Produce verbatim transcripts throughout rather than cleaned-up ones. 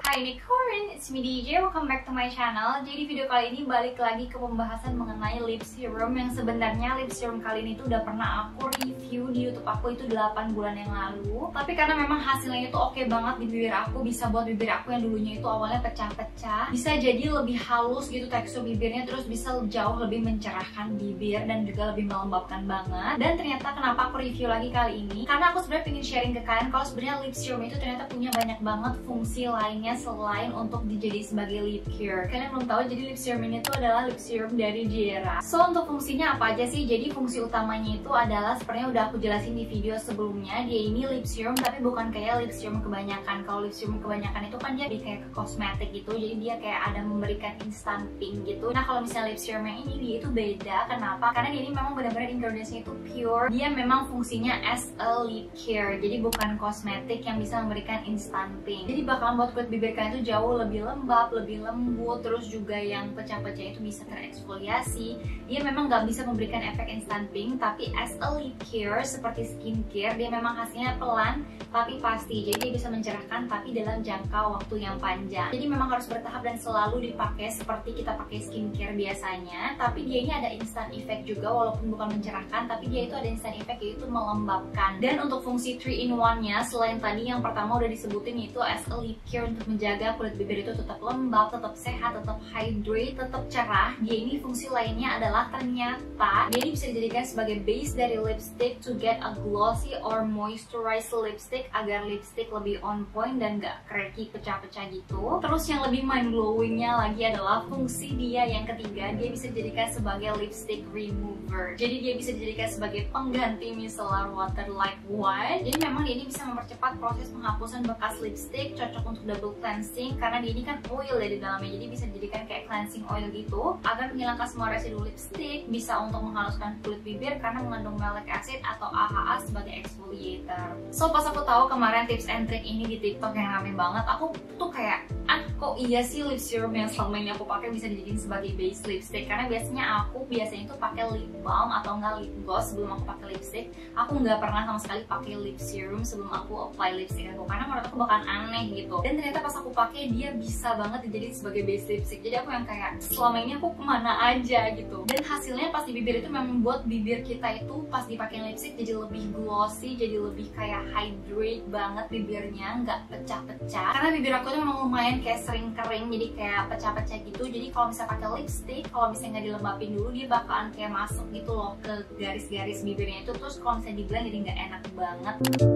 Hai Nicorin, it's me D J, welcome back to my channel. Jadi video kali ini balik lagi ke pembahasan mengenai lip serum. Yang sebenarnya lip serum kali ini tuh udah pernah aku review di YouTube aku itu delapan bulan yang lalu. Tapi karena memang hasilnya itu oke banget di bibir aku, bisa buat bibir aku yang dulunya itu awalnya pecah-pecah, bisa jadi lebih halus gitu tekstur bibirnya, terus bisa jauh lebih mencerahkan bibir dan juga lebih melembabkan banget. Dan ternyata kenapa aku review lagi kali ini, karena aku sebenarnya pengen sharing ke kalian kalau sebenarnya lip serum itu ternyata punya banyak banget fungsi lainnya selain untuk dijadiin sebagai lip care. Kalian belum tahu, jadi lip serum ini tuh adalah lip serum dari Jera. So untuk fungsinya apa aja sih? Jadi fungsi utamanya itu adalah sepertinya udah aku jelasin di video sebelumnya. Dia ini lip serum tapi bukan kayak lip serum kebanyakan. Kalau lip serum kebanyakan itu kan dia lebih kayak ke kosmetik gitu. Jadi dia kayak ada memberikan instant pink gitu. Nah kalau misalnya lip serum yang ini dia itu beda. Kenapa? Karena dia ini memang benar-benar ingredientsnya itu pure. Dia memang fungsinya as a lip care. Jadi bukan kosmetik yang bisa memberikan instant pink. Jadi bakalan buat kulit bibir kalian itu jauh lebih lembab, lebih lembut, terus juga yang pecah-pecah itu bisa tereksfoliasi. Dia memang nggak bisa memberikan efek instant pink, tapi as a lip care seperti skincare, dia memang hasilnya pelan tapi pasti. Jadi dia bisa mencerahkan tapi dalam jangka waktu yang panjang. Jadi memang harus bertahap dan selalu dipakai seperti kita pakai skincare biasanya. Tapi dia ini ada instant effect juga, walaupun bukan mencerahkan, tapi dia itu ada instant effect, yaitu melembabkan. Dan untuk fungsi three in one nya, selain tadi yang pertama udah disebutin yaitu as a lip care untuk menjaga kulit bibir itu tetap lembab, tetap sehat, tetap hydrate, tetap cerah. Dia ini fungsi lainnya adalah ternyata dia ini bisa dijadikan sebagai base dari lipstick to get a glossy or moisturized lipstick agar lipstick lebih on point dan gak cracky, pecah-pecah gitu. Terus yang lebih mind blowingnya lagi adalah fungsi dia yang ketiga, dia bisa dijadikan sebagai lipstick remover. Jadi dia bisa dijadikan sebagai pengganti micellar water. Like what? Jadi memang dia ini bisa mempercepat proses penghapusan bekas lipstick, cocok untuk double cleansing karena dia ini kan oil ya di dalamnya. Jadi bisa dijadikan kayak cleansing oil gitu agar menghilangkan semua residu lipstick, bisa untuk menghaluskan kulit bibir karena mengandung malic acid atau A H A sebagai exfoliator. So pas aku tahu kemarin tips and trick ini di TikTok yang rame banget, aku tuh kayak ah kok iya sih lip serum yang selama ini aku pakai bisa dijadiin sebagai base lipstick. Karena biasanya aku biasanya itu pakai lip balm atau enggak lip gloss sebelum aku pakai lipstick. Aku nggak pernah sama sekali pakai lip serum sebelum aku apply lipstick aku, karena menurut aku bakalan aneh gitu. Dan ternyata pas aku pakai dia bisa banget dijadiin sebagai base lipstick. Jadi aku yang kayak selama ini aku kemana aja gitu. Dan hasilnya pas di bibir itu memang membuat bibir kita itu pas dipakai lipstick jadi lebih glossy, jadi lebih kayak hydrate banget bibirnya, nggak pecah-pecah. Karena bibir aku tuh memang lumayan kayak sering kering, jadi kayak pecah-pecah gitu. Jadi kalau misalnya pakai lipstick, kalau misalnya nggak dilembapin dulu, dia bakalan kayak masuk gitu loh ke garis-garis bibirnya itu. Terus kalau misalnya di blend jadi nggak enak banget.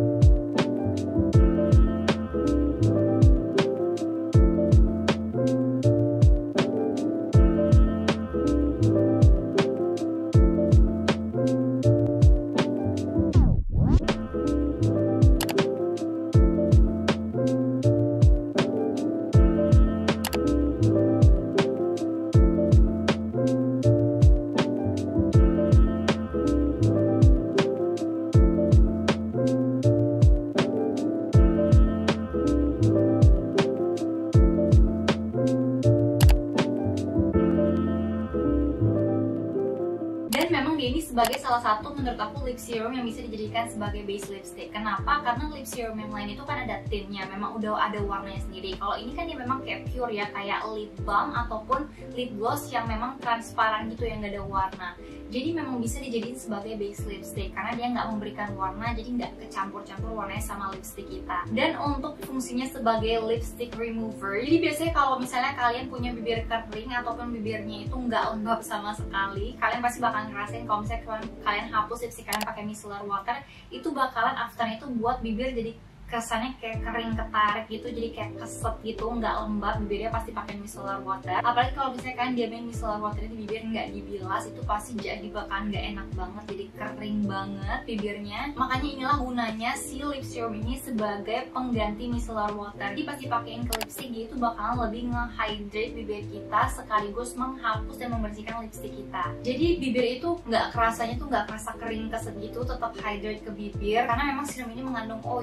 Ini sebagai salah satu menurut aku lip serum yang bisa dijadikan sebagai base lipstick. Kenapa? Karena lip serum yang lain itu kan ada tintnya, memang udah ada warnanya sendiri. Kalau ini kan dia memang kayak pure ya, kayak lip balm ataupun lip gloss yang memang transparan gitu, yang gak ada warna. Jadi memang bisa dijadiin sebagai base lipstick karena dia nggak memberikan warna, jadi nggak kecampur-campur warnanya sama lipstick kita. Dan untuk fungsinya sebagai lipstick remover, jadi biasanya kalau misalnya kalian punya bibir kering ataupun bibirnya itu nggak lembab sama sekali, kalian pasti bakal ngerasain kalau misalnya kalian, kalian hapus lipstick kalian pakai micellar water, itu bakalan afternya itu buat bibir jadi kesannya kayak kering ketarik gitu, jadi kayak keset gitu, nggak lembab. Bibirnya pasti pakai micellar water. Apalagi kalau misalnya kalian diamin micellar water di bibir nggak dibilas, itu pasti jadi bakalan nggak enak banget, jadi kering banget bibirnya. Makanya inilah gunanya si lip serum ini sebagai pengganti micellar water. Jadi pasti pakein ke lipstick, dia itu bakalan lebih nge-hydrate bibir kita sekaligus menghapus dan membersihkan lipstick kita. Jadi bibir itu nggak kerasanya tuh nggak kerasa kering keset gitu, tetap hydrate ke bibir karena memang serum ini mengandung oil. Jadi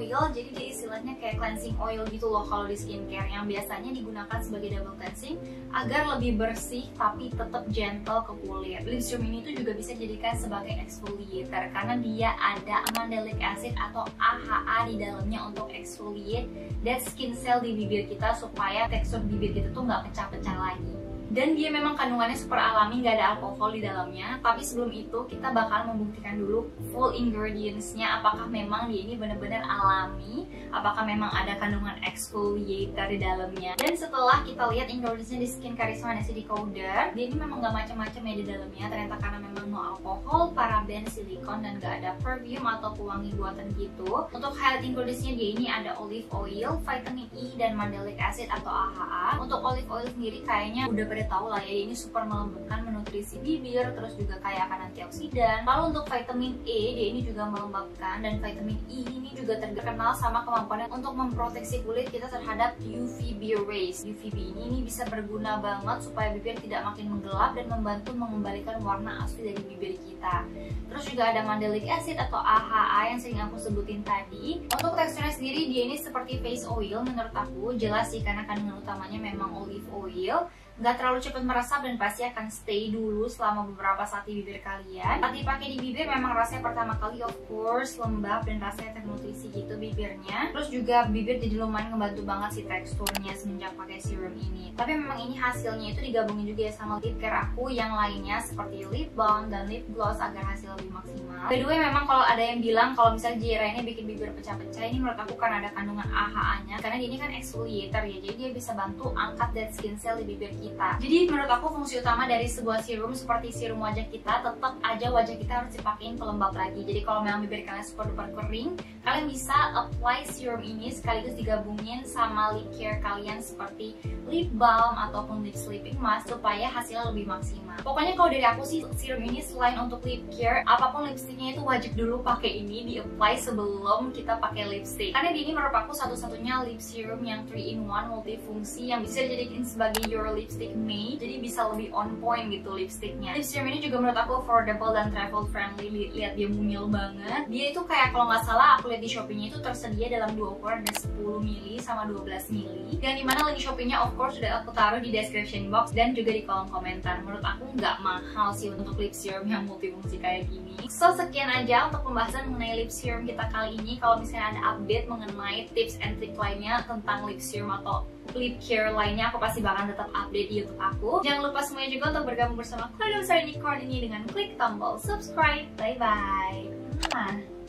jadi dia istilahnya kayak cleansing oil gitu loh kalau di skincare, yang biasanya digunakan sebagai double cleansing agar lebih bersih tapi tetap gentle ke kulit. Lip serum ini tuh juga bisa dijadikan sebagai exfoliator karena dia ada mandelic acid atau A H A di dalamnya untuk exfoliate dead skin cell di bibir kita supaya tekstur bibir kita tuh nggak pecah-pecah lagi. Dan dia memang kandungannya super alami, nggak ada alkohol di dalamnya. Tapi sebelum itu kita bakal membuktikan dulu full ingredients-nya, apakah memang dia ini benar-benar alami, apakah memang ada kandungan exfoliator di dalamnya. Dan setelah kita lihat ingredients-nya di Skin Karisma Nasi Decoder, dia ini memang nggak macam-macam ya di dalamnya. Ternyata karena memang no alkohol, paraben, silikon, dan nggak ada perfume atau pewangi buatan gitu. Untuk highlight ingredients-nya dia ini ada olive oil, vitamin E, dan mandelic acid atau A H A. Untuk olive oil sendiri kayaknya udah pada tahu lah ya, ini super melembabkan, menutrisi bibir, terus juga kaya akan antioksidan. Kalau untuk vitamin E, dia ini juga melembabkan, dan vitamin E ini juga terkenal sama kemampuannya untuk memproteksi kulit kita terhadap U V B rays. U V B ini, ini bisa berguna banget supaya bibir tidak makin menggelap dan membantu mengembalikan warna asli dari bibir kita. Terus juga ada mandelic acid atau A H A yang sering aku sebutin tadi. Untuk teksturnya sendiri dia ini seperti face oil menurut aku, jelas sih karena kandungan utamanya memang olive oil. Nggak terlalu cepat meresap dan pasti akan stay dulu selama beberapa saat di bibir kalian. Saat dipakai di bibir memang rasanya pertama kali of course lembab dan rasanya ternutrisi gitu bibirnya. Terus juga bibir jadi lumayan ngebantu banget sih teksturnya semenjak pakai serum ini. Tapi memang ini hasilnya itu digabungin juga ya sama lip care aku yang lainnya seperti lip balm dan lip gloss agar hasil lebih maksimal. By the way, memang kalau ada yang bilang kalau misalnya Jera ini bikin bibir pecah-pecah, ini menurut aku kan ada kandungan A H A-nya karena ini kan exfoliator ya, jadi dia bisa bantu angkat dead skin cell di bibir kita. Jadi menurut aku fungsi utama dari sebuah serum seperti serum wajah kita, tetap aja wajah kita harus dipakein pelembab lagi. Jadi kalau memang bibir kalian super duper kering, kalian bisa apply serum ini sekaligus digabungin sama lip care kalian seperti lip balm ataupun lip sleeping mask supaya hasilnya lebih maksimal. Pokoknya kalau dari aku sih serum ini selain untuk lip care, apapun lipsticknya itu wajib dulu pakai ini, di apply sebelum kita pakai lipstick. Karena ini menurut aku satu-satunya lip serum yang three in one multifungsi yang bisa dijadikan sebagai your lipstick matte, jadi bisa lebih on point gitu lipsticknya. Lip serum ini juga menurut aku affordable dan travel friendly. Lihat dia mungil banget. Dia itu kayak kalau nggak salah aku lihat di Shopee-nya itu tersedia dalam dua ukuran, ada sepuluh mili sama dua belas mili. Dan dimana link Shopee-nya of course sudah aku taruh di description box dan juga di kolom komentar. Menurut aku nggak mahal sih untuk lip serum yang multifungsi kayak gini. So sekian aja untuk pembahasan mengenai lip serum kita kali ini. Kalau misalnya ada update mengenai tips and trick lainnya tentang lip serum atau lip care lainnya, aku pasti bakal tetap update di YouTube aku. Jangan lupa semuanya juga untuk bergabung bersama keluarga besar Unicorn ini dengan klik tombol subscribe. Bye bye.